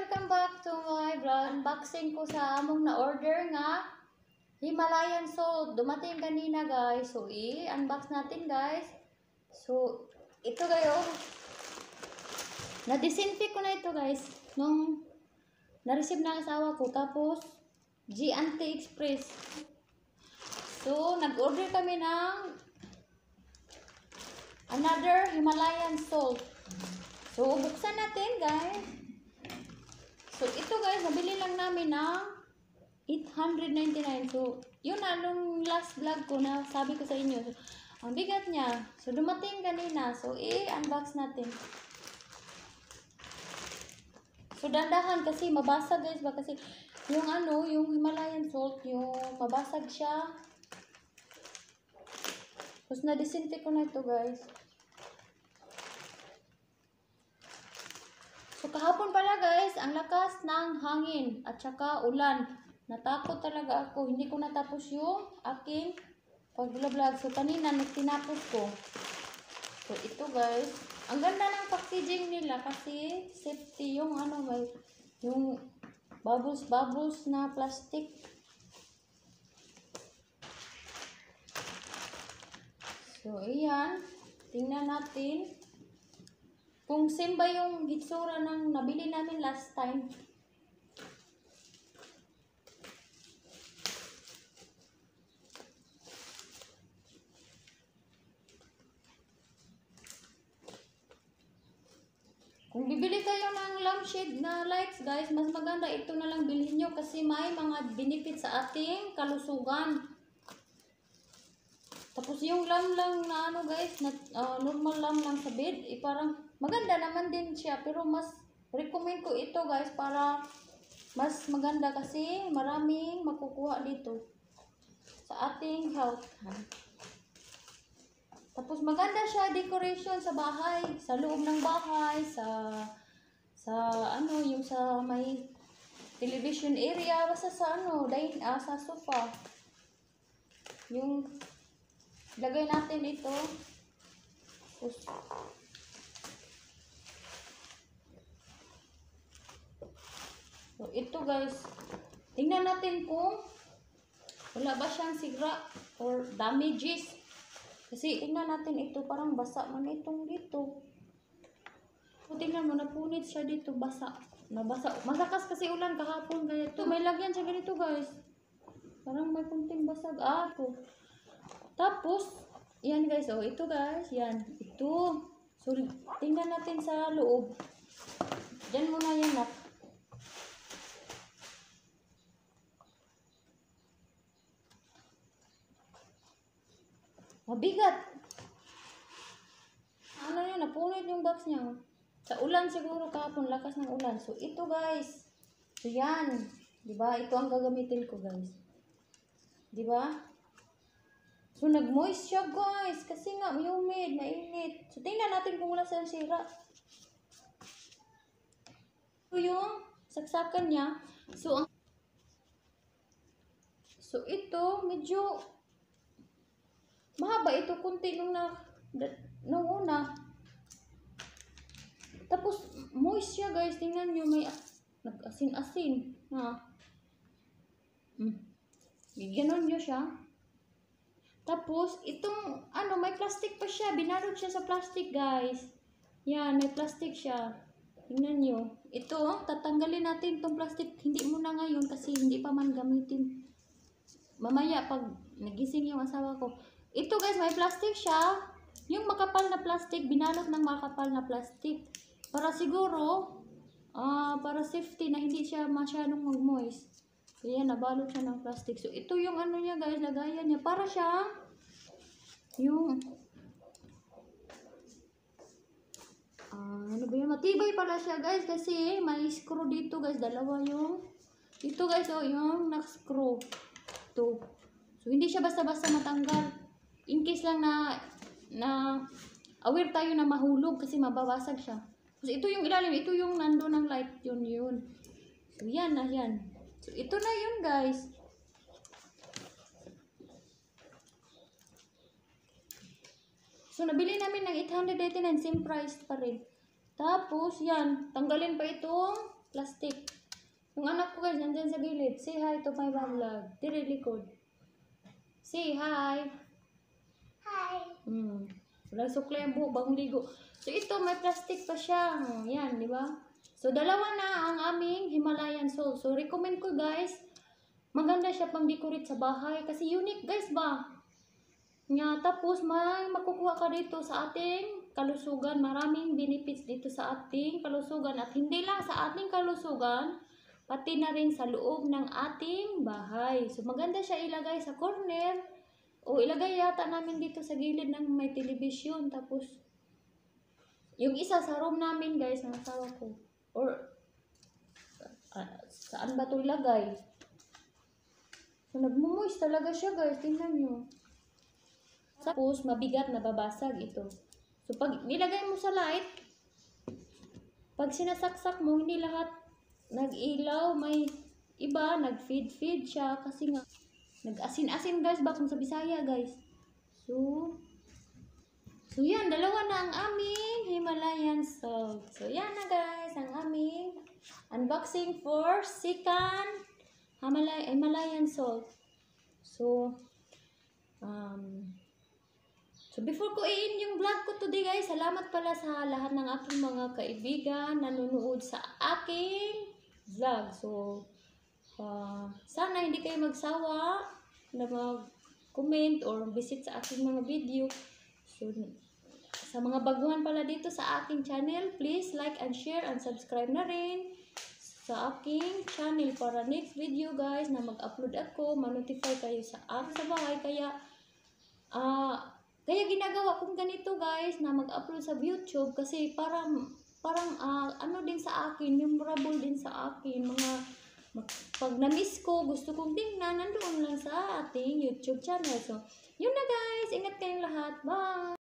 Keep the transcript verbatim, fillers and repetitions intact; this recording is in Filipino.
welcome back to my vlog. Unboxing ko sa among na-order nga Himalayan salt. Dumating kanina guys. So, i-unbox natin guys. So, ito kayo. Na-disinfect ko na ito guys. Nung na-receive ng asawa ko. Tapos, G Anti-Express. So, nag-order kami ng another Himalayan salt. So, buksan natin guys. So, ito guys, nabili lang namin ng eight hundred ninety-nine. So, yun na, nung last vlog ko na sabi ko sa inyo. So, ang bigat niya. So, dumating kanina. So, i-unbox natin. So, dandahan kasi mabasag guys. Ba kasi yung ano, yung Himalayan salt, yung mabasag siya. Tapos, na-disinfect ko na ito guys. So, kahapon pala guys, ang lakas ng hangin at saka ulan. Natakot talaga ako. Hindi ko natapos yung aking pag-vlog. So, kanina nagtinapos ko. So, ito guys. Ang ganda ng packaging nila kasi safety yung ano guys. Yung bubbles-bubbles na plastic. So, ayan. Tingnan natin. Kung same ba yung hitsura ng nabili namin last time. Kung bibili kayo ng lampshade na lights guys, mas maganda ito na lang bilhin nyo kasi may mga benefit sa ating kalusugan. Tapos yung lamp lang na ano guys, na, uh, normal lamp lang sa bed, eh, parang maganda naman din siya. Pero mas recommend ko ito guys para mas maganda kasi maraming makukuha dito sa ating health. Tapos maganda siya decoration sa bahay, sa loob ng bahay, sa sa ano yung sa may television area, basta sa ano, dahil ah, sa sofa. Yung lagay natin ito. Tapos, so, ito guys, tingnan natin kung wala ba siyang sigra or damages. Kasi tingnan natin ito, parang basa man itong dito. So, tingnan mo, napunit siya dito, basa. Nabasa. Masakas kasi ulan kahapon, kaya ito, may lagyan siya ganito guys. Parang may kunting basag. Ah, ito. Tapos, yan guys, oh, ito guys, yan. Ito. So, tingnan natin sa loob. Diyan muna yan, nak. Mabigat. Ano yan, napunit yung box niya. Sa ulan siguro kahapon, lakas ng ulan. So, ito guys. So, yan. Diba? Ito ang gagamitin ko guys. Diba? So, nag-moist siya guys. Kasi nga, humid, mainit. So, tingnan natin kung wala siyang sira. So, yung saksakan niya. So, ang So, ito, medyo mahaba ito, kunti nung na, nung una. Tapos, moist siya guys. Tingnan nyo, may nag-asin-asin. Ha? Hmm. Ganon nyo siya. Tapos, itong, ano, may plastic pa siya. Binalot siya sa plastic, guys. Yan, may plastic siya. Tingnan nyo. Ito, tatanggalin natin itong plastic. Hindi muna ngayon kasi hindi pa man gamitin. Mamaya, pag nagising yung asawa ko. Ito, guys, may plastic siya. Yung makapal na plastic, binalot ng makapal na plastic. Para siguro, uh, para safety na hindi siya masyadong mag-moist. Kaya nabalot siya ng plastic. So, ito yung ano niya guys, lagayan niya. Para siya, yung, uh, ano ba yun? Matibay pala siya guys. Kasi may screw dito guys. Dalawa yung, ito guys, oh, yung nak-screw. Ito. So, hindi siya basta-basta matanggal. In case lang na, na, aware tayo na mahulog kasi mababasag siya. So, ito yung ilalim. Ito yung nando ng light. Yun, yun. So, yan na, yan. So, ito na yun, guys. So, nabili namin ng eight hundred ninety-nine, same price pa rin. Tapos, yan, tanggalin pa itong plastic. Yung anak ko guys, nandyan sa gilid. Say hi to my vlog. Dire likod. Say hi. Hi. Hmm. Walang sukla yung buhok, bagong ligo. So ito, may plastic pa siya. Oh, yan, di ba? So dalawa na ang aming Himalayan salt. So recommend ko guys, maganda siya pang decorate sa bahay. Kasi unique guys ba? Nga, tapos may makukuha ka dito sa ating kalusugan. Maraming benefits dito sa ating kalusugan. At hindi lang sa ating kalusugan, pati na rin sa loob ng ating bahay. So maganda siya ilagay sa corner. O ilagay yata namin dito sa gilid ng may television. Tapos, yung isa sa room namin guys, ng asawa ko. Or, uh, saan ba ito ilagay? So nagmumoist talaga siya guys. Tingnan nyo. Tapos, mabigat na babasag ito. So, pag nilagay mo sa light, pag sinasaksak mo, hindi lahat nag-ilaw. May iba, nag-feed-feed siya. Kasi nga, nag-asin-asin guys, ba kung sa Bisaya guys. So, so yan, dalawa na ang aming Himalayan salt. So, yan na guys, ang aming unboxing for second Himalayan salt. So, um, So, before ko i-end yung vlog ko today guys, salamat pala sa lahat ng aking mga kaibigan na nanonood sa aking vlog. So, uh, sana hindi kayo magsawa na mag-comment or visit sa aking mga video. So, sa mga baguhan pala dito sa aking channel, please like and share and subscribe na rin sa aking channel para next video guys na mag-upload ako, ma-notify kayo sa akin sa bahay. Kaya, ah, uh, Kaya ginagawa kong ganito guys na mag-upload sa YouTube kasi parang parang uh, ano din sa akin, memorable din sa akin. Mga pag na-miss ko, gusto kong tingnan, nandoon lang sa ating YouTube channel. So, yun na guys. Ingat kayong lahat. Bye!